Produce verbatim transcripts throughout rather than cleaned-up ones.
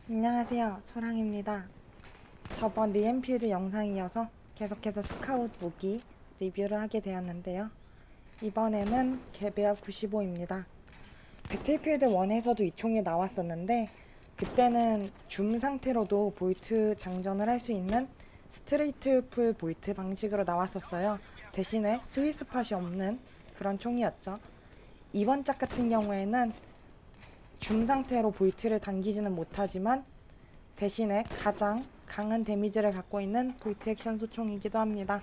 안녕하세요, 소랑입니다. 저번 리엔필드 영상이어서 계속해서 스카웃 무기 리뷰를 하게 되었는데요. 이번에는 개베어 구십오입니다. 배틀필드 일에서도 이 총이 나왔었는데 그때는 줌 상태로도 볼트 장전을 할 수 있는 스트레이트 풀 볼트 방식으로 나왔었어요. 대신에 스위스팟이 없는 그런 총이었죠. 이번 작 같은 경우에는 줌 상태로 볼트를 당기지는 못하지만 대신에 가장 강한 데미지를 갖고 있는 볼트 액션 소총이기도 합니다.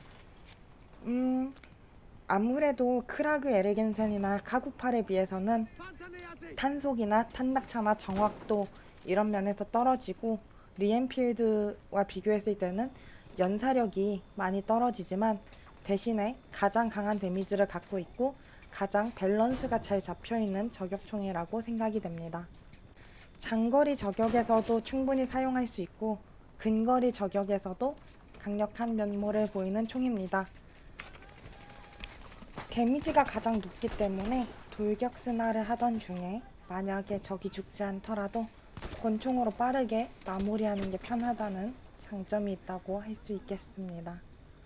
음, 아무래도 크라그 에르겐센이나 카구팔에 비해서는 탄속이나 탄낙차나 정확도 이런 면에서 떨어지고 리엔필드와 비교했을 때는 연사력이 많이 떨어지지만 대신에 가장 강한 데미지를 갖고 있고 가장 밸런스가 잘 잡혀있는 저격총이라고 생각이 됩니다. 장거리 저격에서도 충분히 사용할 수 있고 근거리 저격에서도 강력한 면모를 보이는 총입니다. 데미지가 가장 높기 때문에 돌격 스나를 하던 중에 만약에 적이 죽지 않더라도 권총으로 빠르게 마무리하는 게 편하다는 장점이 있다고 할 수 있겠습니다.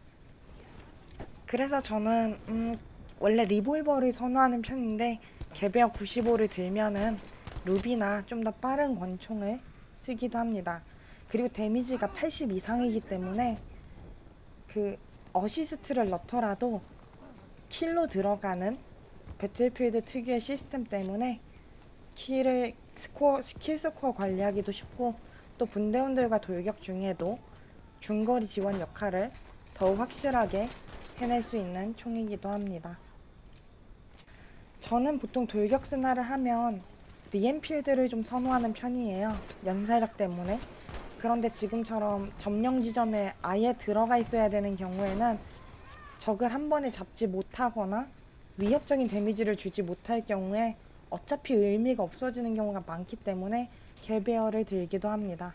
그래서 저는 음, 원래 리볼버를 선호하는 편인데 개베어 구십오를 들면은 루비나 좀 더 빠른 권총을 쓰기도 합니다. 그리고 데미지가 팔십 이상이기 때문에 그 어시스트를 넣더라도 킬로 들어가는 배틀필드 특유의 시스템 때문에 킬을 스코어, 킬 스코어 관리하기도 쉽고 또 분대원들과 돌격 중에도 중거리 지원 역할을 더욱 확실하게 해낼 수 있는 총이기도 합니다. 저는 보통 돌격 스나를 하면 리엔필드를 좀 선호하는 편이에요. 연사력 때문에. 그런데 지금처럼 점령 지점에 아예 들어가 있어야 되는 경우에는 적을 한 번에 잡지 못하거나 위협적인 데미지를 주지 못할 경우에 어차피 의미가 없어지는 경우가 많기 때문에 개베어를 들기도 합니다.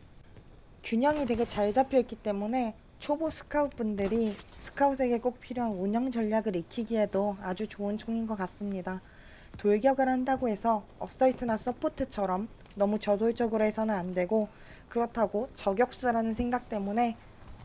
균형이 되게 잘 잡혀있기 때문에 초보 스카웃 분들이 스카웃에게 꼭 필요한 운영 전략을 익히기에도 아주 좋은 총인 것 같습니다. 돌격을 한다고 해서 어설트나 서포트처럼 너무 저돌적으로 해서는 안 되고 그렇다고 저격수라는 생각 때문에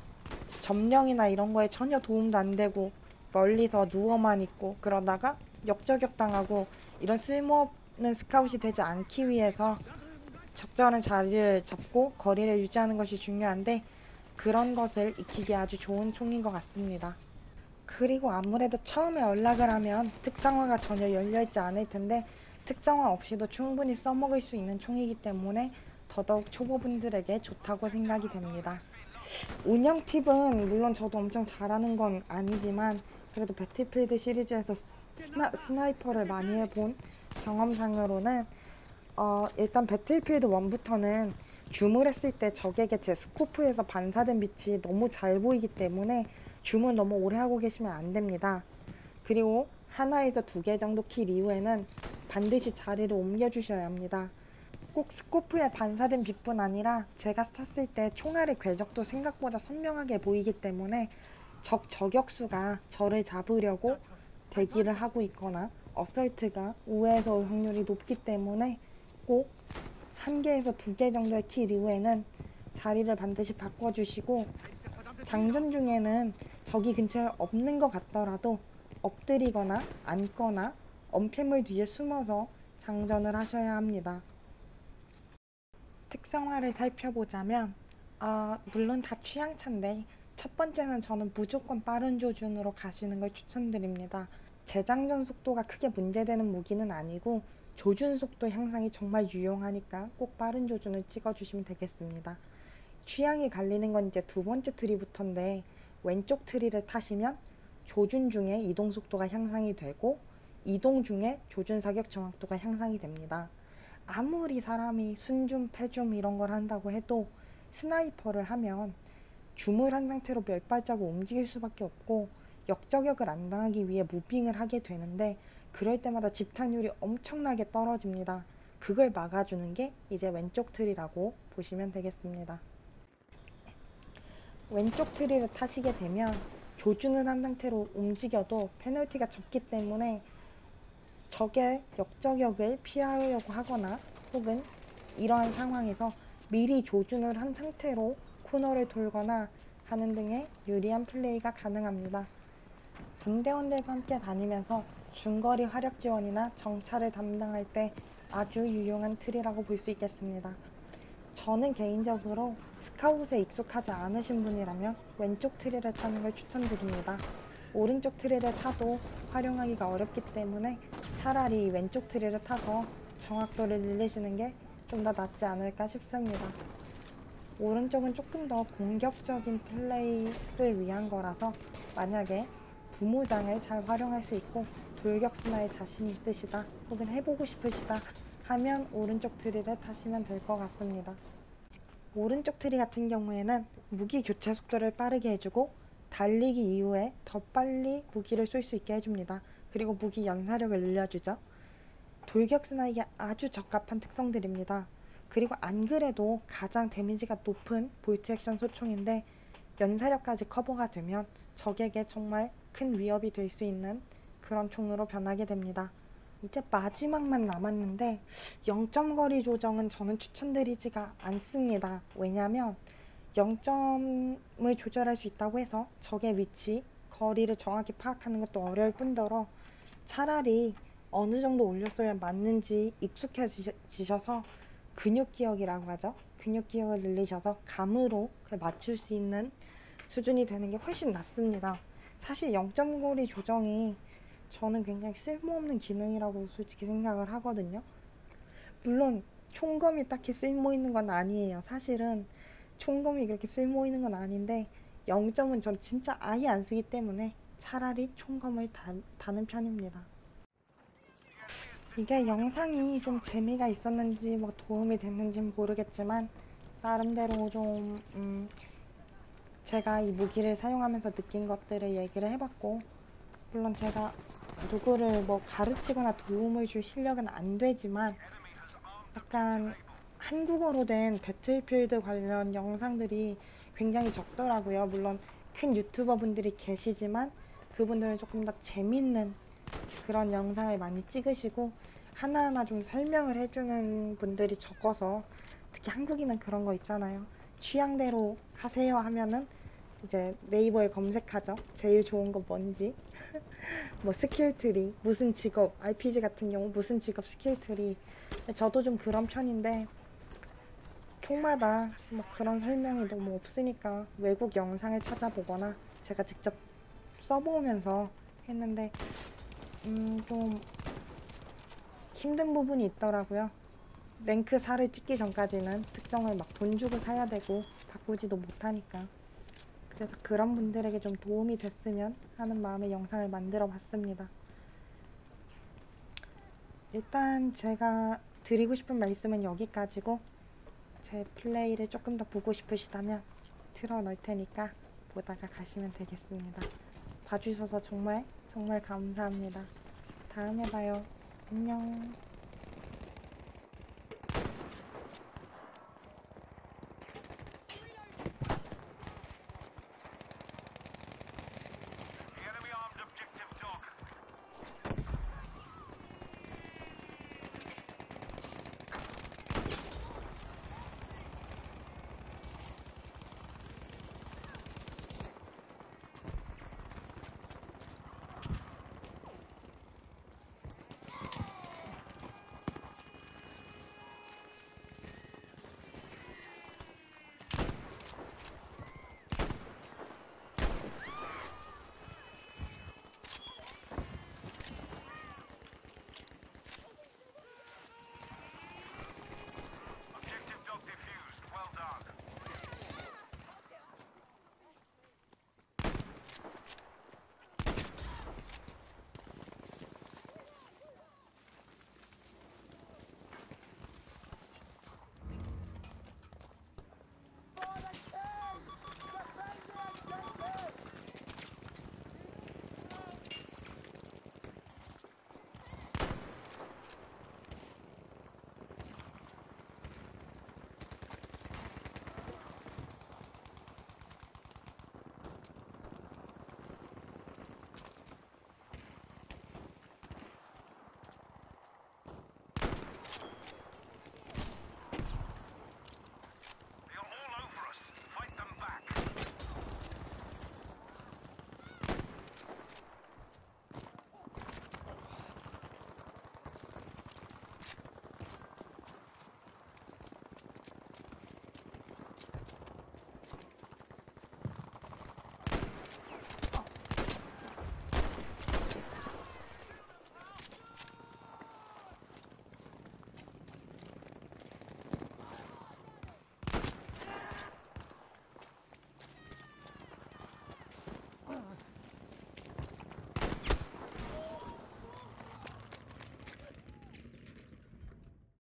점령이나 이런 거에 전혀 도움도 안 되고 멀리서 누워만 있고 그러다가 역저격 당하고 이런 쓸모없는 스카웃이 되지 않기 위해서 적절한 자리를 잡고 거리를 유지하는 것이 중요한데 그런 것을 익히기 아주 좋은 총인 것 같습니다. 그리고 아무래도 처음에 연락을 하면 특성화가 전혀 열려있지 않을 텐데 특성화 없이도 충분히 써먹을 수 있는 총이기 때문에 더더욱 초보분들에게 좋다고 생각이 됩니다. 운영 팁은 물론 저도 엄청 잘하는 건 아니지만 그래도 배틀필드 시리즈에서 스나, 스나이퍼를 많이 해본 경험상으로는 어, 일단 배틀필드 일부터는 줌을 했을 때 적에게 제 스코프에서 반사된 빛이 너무 잘 보이기 때문에 줌을 너무 오래 하고 계시면 안 됩니다. 그리고 하나에서 두 개 정도 킬 이후에는 반드시 자리를 옮겨 주셔야 합니다. 꼭 스코프에 반사된 빛뿐 아니라 제가 쐈을 때 총알의 궤적도 생각보다 선명하게 보이기 때문에 적 저격수가 저를 잡으려고 대기를 하고 있거나 어설트가 우회해서 올 확률이 높기 때문에 꼭 한 개에서 두 개 정도의 킬 이후에는 자리를 반드시 바꿔주시고 장전 중에는 적이 근처에 없는 것 같더라도 엎드리거나 앉거나 언패물 뒤에 숨어서 장전을 하셔야 합니다. 특성화를 살펴보자면 어, 물론 다 취향차인데 첫 번째는 저는 무조건 빠른 조준으로 가시는 걸 추천드립니다. 재장전 속도가 크게 문제되는 무기는 아니고 조준 속도 향상이 정말 유용하니까 꼭 빠른 조준을 찍어주시면 되겠습니다. 취향이 갈리는 건 이제 두 번째 트리부터인데 왼쪽 트리를 타시면 조준 중에 이동 속도가 향상이 되고 이동 중에 조준 사격 정확도가 향상이 됩니다. 아무리 사람이 순줌, 패줌 이런 걸 한다고 해도 스나이퍼를 하면 줌을 한 상태로 몇 발자국 움직일 수밖에 없고 역저격을 안 당하기 위해 무빙을 하게 되는데 그럴 때마다 집탄율이 엄청나게 떨어집니다. 그걸 막아주는 게 이제 왼쪽 트리라고 보시면 되겠습니다. 왼쪽 트리를 타시게 되면 조준을 한 상태로 움직여도 페널티가 적기 때문에 적의 역저격을 피하려고 하거나 혹은 이러한 상황에서 미리 조준을 한 상태로 코너를 돌거나 하는 등의 유리한 플레이가 가능합니다. 군대원들과 함께 다니면서 중거리 화력 지원이나 정찰을 담당할 때 아주 유용한 툴이라고 볼 수 있겠습니다. 저는 개인적으로 스카웃에 익숙하지 않으신 분이라면 왼쪽 트리를 타는 걸 추천드립니다. 오른쪽 트리를 타도 활용하기가 어렵기 때문에 차라리 왼쪽 트리를 타서 정확도를 늘리시는 게 좀 더 낫지 않을까 싶습니다. 오른쪽은 조금 더 공격적인 플레이를 위한 거라서 만약에 부무장을 잘 활용할 수 있고 돌격스나에 자신이 있으시다 혹은 해보고 싶으시다 하면 오른쪽 트리를 타시면 될 것 같습니다. 오른쪽 트리 같은 경우에는 무기 교체 속도를 빠르게 해주고 달리기 이후에 더 빨리 무기를 쏠 수 있게 해줍니다. 그리고 무기 연사력을 늘려주죠. 돌격스나에게 아주 적합한 특성들입니다. 그리고 안 그래도 가장 데미지가 높은 볼트 액션 소총인데 연사력까지 커버가 되면 적에게 정말 큰 위협이 될 수 있는 그런 총으로 변하게 됩니다. 이제 마지막만 남았는데 영 점 거리 조정은 저는 추천드리지가 않습니다. 왜냐면 영 점을 조절할 수 있다고 해서 적의 위치, 거리를 정확히 파악하는 것도 어려울 뿐더러 차라리 어느 정도 올렸어야 맞는지 익숙해지셔서 근육기억이라고 하죠. 근육기억을 늘리셔서 감으로 맞출 수 있는 수준이 되는 게 훨씬 낫습니다. 사실 영 점 거리 조정이 저는 굉장히 쓸모없는 기능이라고 솔직히 생각을 하거든요. 물론 총검이 딱히 쓸모 있는 건 아니에요. 사실은 총검이 그렇게 쓸모 있는 건 아닌데 영 점은 전 진짜 아예 안 쓰기 때문에 차라리 총검을 다, 다는 편입니다. 이게 영상이 좀 재미가 있었는지 뭐 도움이 됐는지는 모르겠지만 나름대로 좀 음, 제가 이 무기를 사용하면서 느낀 것들을 얘기를 해봤고, 물론 제가 누구를 뭐 가르치거나 도움을 줄 실력은 안 되지만 약간 한국어로 된 배틀필드 관련 영상들이 굉장히 적더라고요. 물론 큰 유튜버 분들이 계시지만 그분들은 조금 더 재밌는 그런 영상을 많이 찍으시고 하나하나 좀 설명을 해주는 분들이 적어서, 특히 한국인은 그런 거 있잖아요. 취향대로 하세요 하면은 이제 네이버에 검색하죠. 제일 좋은 거 뭔지 뭐 스킬트리, 무슨 직업, 알피지 같은 경우 무슨 직업 스킬트리. 저도 좀 그런 편인데 총마다 뭐 그런 설명이 너무 없으니까 외국 영상을 찾아보거나 제가 직접 써보면서 했는데 음, 좀 힘든 부분이 있더라고요. 랭크 사를 찍기 전까지는 특정을 막 돈 주고 사야 되고 바꾸지도 못하니까. 그래서 그런 분들에게 좀 도움이 됐으면 하는 마음의 영상을 만들어 봤습니다. 일단 제가 드리고 싶은 말씀은 여기까지고, 제 플레이를 조금 더 보고 싶으시다면 틀어 놓을 테니까 보다가 가시면 되겠습니다. 봐주셔서 정말 정말 감사합니다. 다음에 봐요. 안녕.